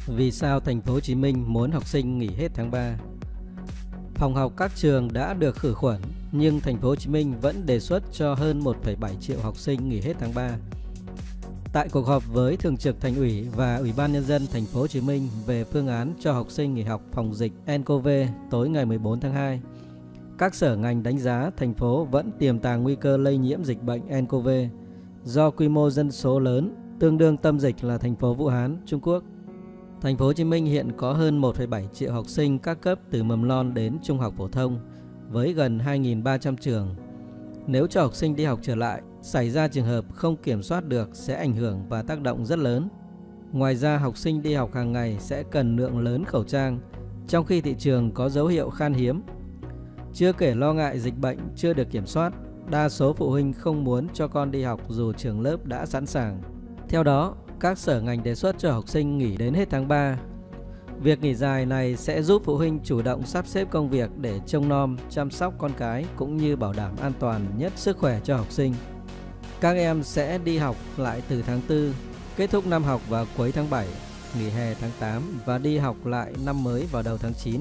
Vì sao thành phố Hồ Chí Minh muốn học sinh nghỉ hết tháng 3? Phòng học các trường đã được khử khuẩn, nhưng thành phố Hồ Chí Minh vẫn đề xuất cho hơn 1,7 triệu học sinh nghỉ hết tháng 3. Tại cuộc họp với Thường trực Thành ủy và Ủy ban Nhân dân thành phố Hồ Chí Minh về phương án cho học sinh nghỉ học phòng dịch nCoV tối ngày 14 tháng 2, các sở ngành đánh giá thành phố vẫn tiềm tàng nguy cơ lây nhiễm dịch bệnh nCoV do quy mô dân số lớn, tương đương tâm dịch là thành phố Vũ Hán, Trung Quốc. Thành phố Hồ Chí Minh hiện có hơn 1,7 triệu học sinh các cấp từ mầm non đến trung học phổ thông với gần 2.300 trường. Nếu cho học sinh đi học trở lại, xảy ra trường hợp không kiểm soát được sẽ ảnh hưởng và tác động rất lớn. Ngoài ra, học sinh đi học hàng ngày sẽ cần lượng lớn khẩu trang, trong khi thị trường có dấu hiệu khan hiếm. Chưa kể lo ngại dịch bệnh chưa được kiểm soát, đa số phụ huynh không muốn cho con đi học dù trường lớp đã sẵn sàng. Theo đó, các sở ngành đề xuất cho học sinh nghỉ đến hết tháng 3. Việc nghỉ dài này sẽ giúp phụ huynh chủ động sắp xếp công việc để trông nom, chăm sóc con cái cũng như bảo đảm an toàn nhất sức khỏe cho học sinh. Các em sẽ đi học lại từ tháng 4, kết thúc năm học vào cuối tháng 7, nghỉ hè tháng 8 và đi học lại năm mới vào đầu tháng 9.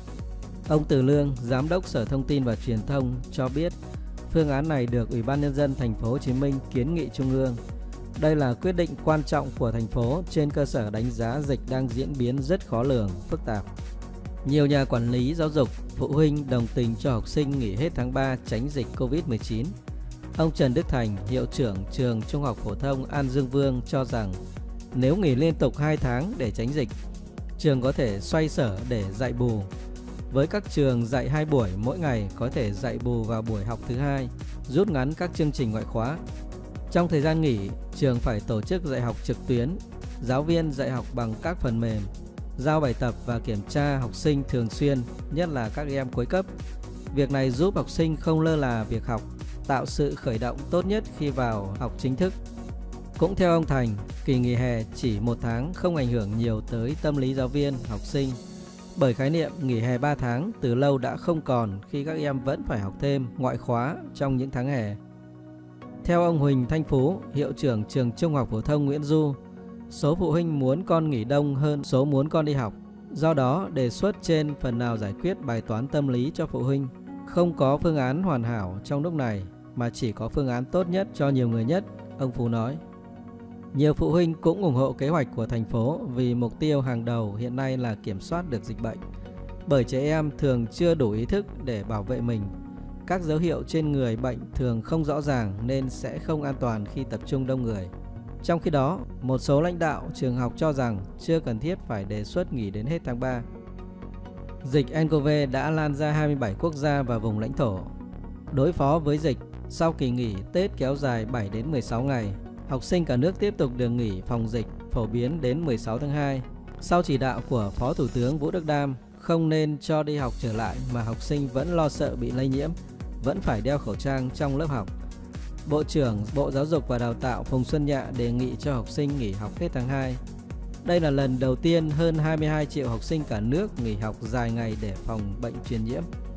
Ông Từ Lương, Giám đốc Sở Thông tin và Truyền thông cho biết, phương án này được Ủy ban Nhân dân thành phố Hồ Chí Minh kiến nghị Trung ương. Đây là quyết định quan trọng của thành phố trên cơ sở đánh giá dịch đang diễn biến rất khó lường, phức tạp. Nhiều nhà quản lý giáo dục, phụ huynh đồng tình cho học sinh nghỉ hết tháng 3 tránh dịch Covid-19. Ông Trần Đức Thành, hiệu trưởng trường Trung học phổ thông An Dương Vương cho rằng nếu nghỉ liên tục 2 tháng để tránh dịch, trường có thể xoay sở để dạy bù. Với các trường dạy 2 buổi mỗi ngày có thể dạy bù vào buổi học thứ 2, rút ngắn các chương trình ngoại khóa. Trong thời gian nghỉ, trường phải tổ chức dạy học trực tuyến, giáo viên dạy học bằng các phần mềm, giao bài tập và kiểm tra học sinh thường xuyên, nhất là các em cuối cấp. Việc này giúp học sinh không lơ là việc học, tạo sự khởi động tốt nhất khi vào học chính thức. Cũng theo ông Thành, kỳ nghỉ hè chỉ 1 tháng không ảnh hưởng nhiều tới tâm lý giáo viên, học sinh, bởi khái niệm nghỉ hè 3 tháng từ lâu đã không còn khi các em vẫn phải học thêm ngoại khóa trong những tháng hè. Theo ông Huỳnh Thanh Phú, hiệu trưởng trường Trung học phổ thông Nguyễn Du, số phụ huynh muốn con nghỉ đông hơn số muốn con đi học. Do đó, đề xuất trên phần nào giải quyết bài toán tâm lý cho phụ huynh. Không có phương án hoàn hảo trong lúc này, mà chỉ có phương án tốt nhất cho nhiều người nhất, ông Phú nói. Nhiều phụ huynh cũng ủng hộ kế hoạch của thành phố vì mục tiêu hàng đầu hiện nay là kiểm soát được dịch bệnh. Bởi trẻ em thường chưa đủ ý thức để bảo vệ mình. Các dấu hiệu trên người bệnh thường không rõ ràng nên sẽ không an toàn khi tập trung đông người. Trong khi đó, một số lãnh đạo trường học cho rằng chưa cần thiết phải đề xuất nghỉ đến hết tháng 3. Dịch nCoV đã lan ra 27 quốc gia và vùng lãnh thổ. Đối phó với dịch, sau kỳ nghỉ Tết kéo dài 7 đến 16 ngày, học sinh cả nước tiếp tục được nghỉ phòng dịch phổ biến đến 16 tháng 2. Sau chỉ đạo của Phó Thủ tướng Vũ Đức Đam, không nên cho đi học trở lại mà học sinh vẫn lo sợ bị lây nhiễm, vẫn phải đeo khẩu trang trong lớp học. Bộ trưởng Bộ Giáo dục và Đào tạo Phùng Xuân Nhạ đề nghị cho học sinh nghỉ học hết tháng 2. Đây là lần đầu tiên hơn 22 triệu học sinh cả nước nghỉ học dài ngày để phòng bệnh truyền nhiễm.